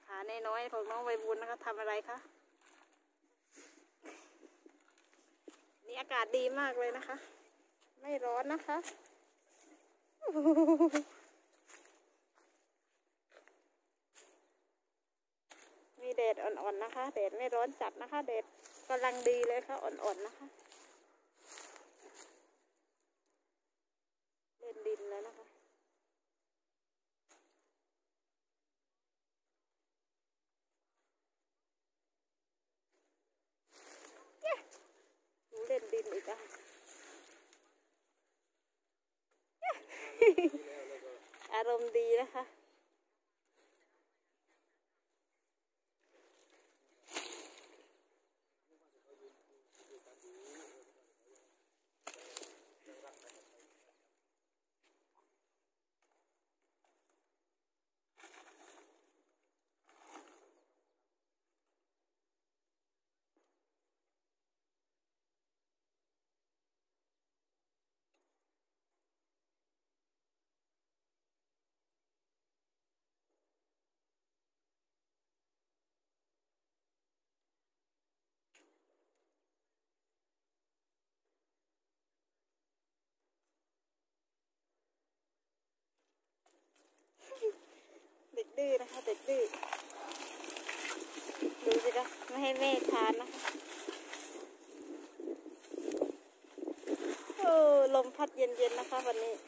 ขาน้อยๆของน้องใบบุญนะคะทำอะไรคะนี่อากาศดีมากเลยนะคะไม่ร้อนนะคะมีแดดอ่อนๆนะคะแดดไม่ร้อนจัดนะคะแดดกำลังดีเลยค่ะอ่อนๆนะคะเล่นดินแล้วนะคะเล่นดินอีกอ่ะอารมณ์ดีนะคะเด็กดื้อนะคะเด็กดื้อดูสิคะไม่ให้แม่ทานนะคะลมพัดเย็นๆนะคะวันนี้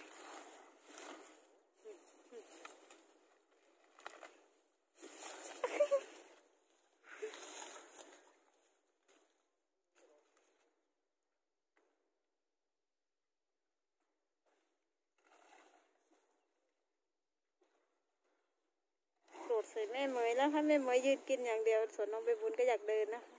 โดดใส่แม่เหมยแล้วค่ะแม่เหมยยืนกินอย่างเดียวส่วนน้องใบบุญก็อยากเดินนะคะ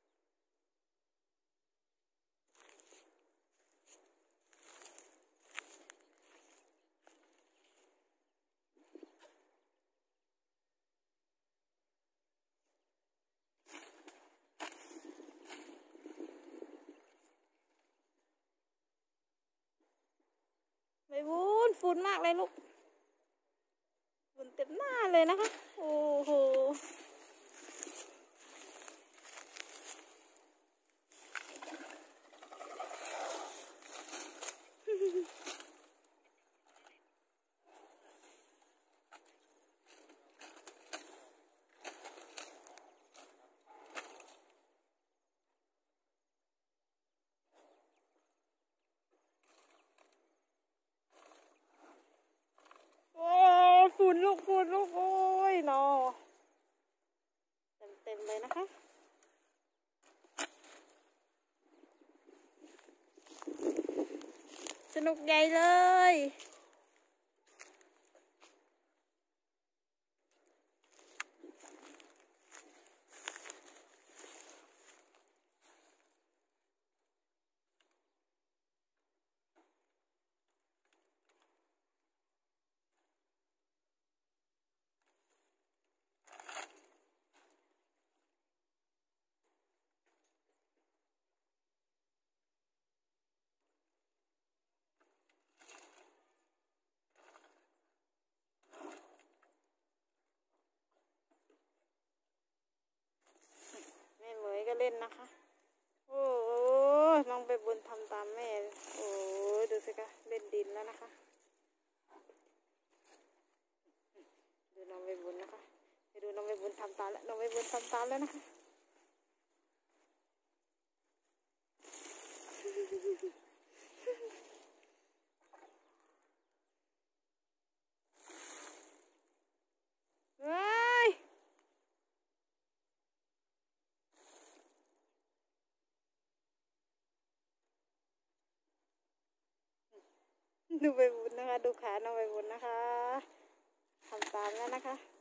ใบบุญฝุ่นมากเลยลูกฝุ่นเต็มหน้าเลยนะคะโอ้โหฝุ่นลูกฝุ่นลูกโอ้ยนอเต็มเลยนะคะสนุกใหญ่เลยแม่เหมยก็เล่นนะคะโอ้โหน้องใบบุญทำตามแม่โอ้ดูสิคะเล่นดินแล้วนะคะดูน้องใบบุญนะคะไปดูน้องใบบุญทำตามแล้วน้องใบบุญทำตามแล้วนะคะดูใบบุญนะคะดูขาน้องใบบุญนะคะทำตามแล้วนะคะ